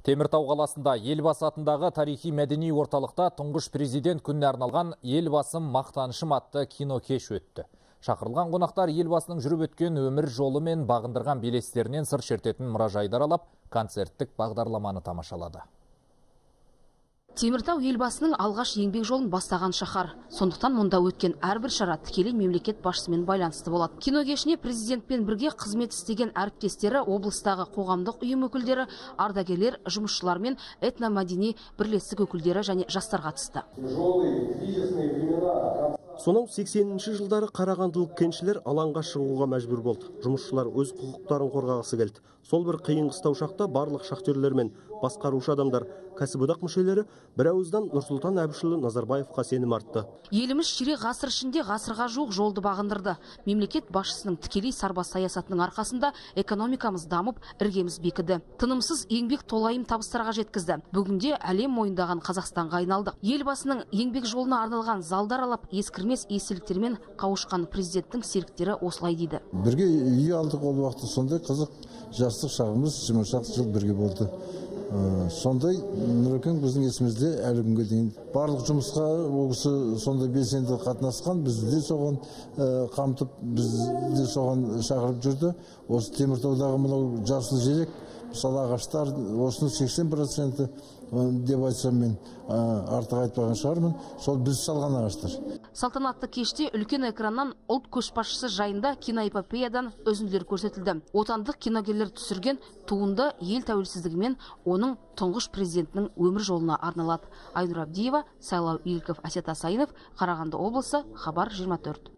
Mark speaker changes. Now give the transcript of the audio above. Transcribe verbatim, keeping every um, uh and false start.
Speaker 1: Теміртау қаласында елбасы атындағы тарихи мәдени орталықта тұңғыш президент күніне арналған елбасым мақтанышым атты кино кеш өтті. Шақырылған қонақтар елбасының жүріп өткен өмір жолы мен бағындырған белестерінен сыр шертетін мұражайды аралап, концерттік бағдарламаны тамашалады.
Speaker 2: Теміртау елбасының алғаш еңбек жолын бастаған шаһар. Сондықтан мұнда өткен әрбір шара тікелей мемлекет басшысымен байланысты болады. Кино кешіне президентпен бірге қызмет істеген әріптестері, облыстағы қоғамдық ұйым өкілдері, ардагерлер, жұмысшылар мен этномәдени бірлестік өкілдері және жастар қатысты.
Speaker 3: Сонау сексенінші жылдары қарағандылық кеншілер алаңға шығуға мәжбүр болды. Жұмысшылар өз құқықтарын қорғағысы келді. Сол бір қиын қыстау шақта барлық шахтерлер мен басқарушы адамдар, кәсіподақ мүшелері бір ауыздан Нұрсұлтан Әбішұлы Назарбаевқа сенім артты.
Speaker 2: Еліміз ширек ғасыр ішінде ғасырға жуық жолды бағындырды. Мемлекет басшысының тікелей сарбаз саясатының арқасында экономикамыз дамып, іргеміз бекіді. Тынымсыз еңбек толайым табыстарға жеткізді. Бүгінде әлем мойындаған Қазақстанға айналдық. Елбасының еңбек жолына арналған залдар алып, ескірмес естеліктермен қауышқан президенттің серіктері осылай дейді.
Speaker 4: Бірге үй алдық, ол уақытта сондай қызық жастық шағымыз жиырма шақты жыл бірге болды. Сондай Нұрекең біздің есімізде әлі күнге дейін. Барлық жұмысқа ол кісі сондай белсенді қатынасқан, бізді де соған қамтып, бізді де соған шақырып жүрді. Осы Теміртаудағы мынау жасыл желек, мысалы ағаштар, осының сексен проценті деп айтсам мен артық айтпаған шығармын, сол біз салған ағаштар.
Speaker 2: Салтанатты кеште үлкен экраннан ұлт көшбасшысы жайында киноэпопеядан үзінділер көрсетілді. Отандық киногерлер түсірген туынды ел тәуелсіздігі мен оның тұңғыш президентінің өмір жолына арналады. Айнұр Абдиева, Сайлау Игіліков, Әсет Асайынов, Қарағанды облысы, Хабар жиырма төрт.